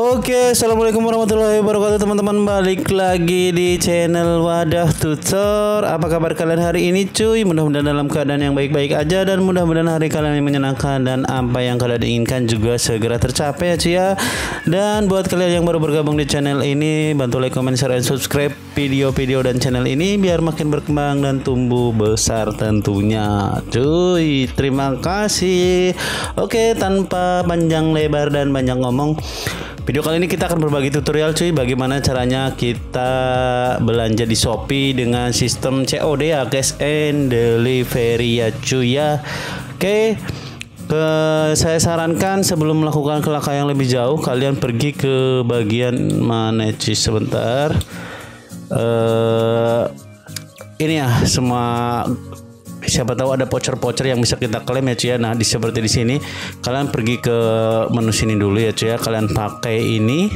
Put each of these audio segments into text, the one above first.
Oke, assalamualaikum warahmatullahi wabarakatuh teman-teman. Balik lagi di channel Wadah Tutor. Apa kabar kalian hari ini cuy? Mudah-mudahan dalam keadaan yang baik-baik aja, dan mudah-mudahan hari kalian yang menyenangkan, dan apa yang kalian inginkan juga segera tercapai ya cuy ya. Dan buat kalian yang baru bergabung di channel ini, bantu like, comment, share, dan subscribe video-video dan channel ini biar makin berkembang dan tumbuh besar tentunya cuy. Terima kasih. Oke, tanpa panjang lebar dan banyak ngomong, video kali ini kita akan berbagi tutorial cuy, bagaimana caranya kita belanja di Shopee dengan sistem COD ya guys, and delivery ya cuy ya. Oke, saya sarankan sebelum melakukan langkah yang lebih jauh, kalian pergi ke bagian mana cuy, sebentar. Ini ya, semua siapa tahu ada voucher-voucher yang bisa kita klaim ya cuy ya. Nah, seperti di sini kalian pergi ke menu sini dulu ya cuy ya. Kalian pakai ini,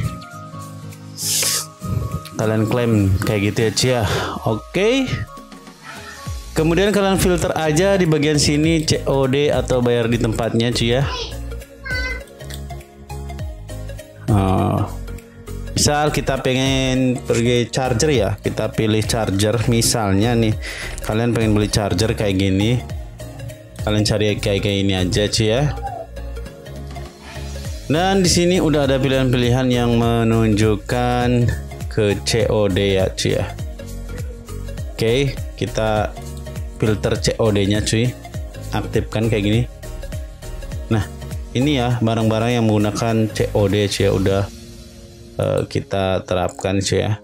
kalian klaim kayak gitu ya cuy ya. Oke. Kemudian kalian filter aja di bagian sini COD atau bayar di tempatnya cuy ya. Misal kita pengen pergi charger ya, kita pilih charger. Misalnya nih, kalian pengen beli charger kayak gini, kalian cari kayak ini aja cuy ya. Dan di sini udah ada pilihan-pilihan yang menunjukkan ke COD ya cuy ya. Oke, kita filter COD-nya cuy, aktifkan kayak gini. Nah, ini ya barang-barang yang menggunakan COD cuy ya, udah kita terapkan cuy ya.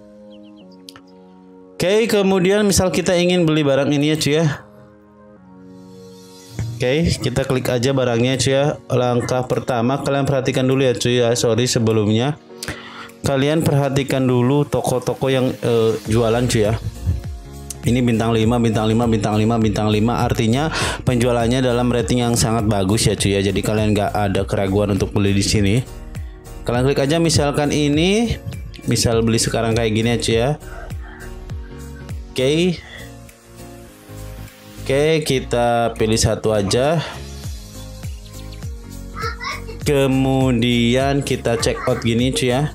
Oke, kemudian misal kita ingin beli barang ini ya cuy ya. Oke, kita klik aja barangnya cuy ya. Langkah pertama kalian perhatikan dulu ya cuy ya. Sorry sebelumnya, kalian perhatikan dulu toko-toko yang jualan cuy ya. Ini bintang 5, bintang 5, bintang 5, bintang 5, artinya penjualannya dalam rating yang sangat bagus ya cuy ya. Jadi kalian nggak ada keraguan untuk beli di sini. Kalian klik aja misalkan ini, misal beli sekarang kayak gini ya cuy ya. Oke, kita pilih satu aja. Kemudian kita check out gini cuy ya.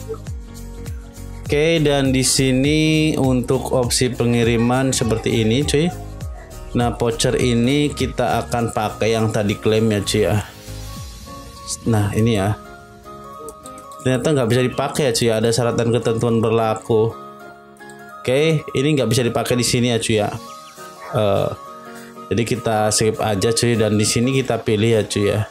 Oke, dan di sini untuk opsi pengiriman seperti ini cuy. Nah, voucher ini kita akan pakai yang tadi klaim ya cuy ya. Nah, ini ya. Ternyata nggak bisa dipakai ya cuy, ada syarat dan ketentuan berlaku. Oke, ini nggak bisa dipakai di sini ya cuy ya. Jadi kita skip aja cuy, dan di sini kita pilih ya cuy ya.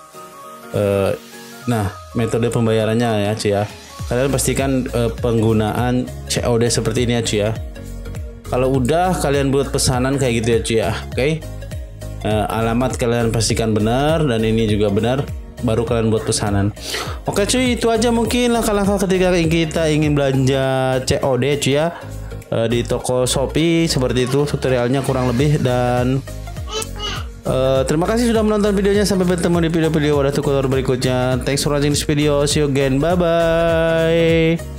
Nah, metode pembayarannya ya cuy ya. Kalian pastikan penggunaan COD seperti ini ya cuy ya. Kalau udah, kalian buat pesanan kayak gitu ya cuy ya. Oke, alamat kalian pastikan benar, dan ini juga benar, baru kalian buat pesanan. Oke cuy, itu aja mungkin langkah-langkah ketika kita ingin belanja COD cuy ya, di toko Shopee. Seperti itu tutorialnya kurang lebih. Dan terima kasih sudah menonton videonya. Sampai bertemu di video-video Wadah Tutor berikutnya. Thanks for watching this video. See you again. Bye bye.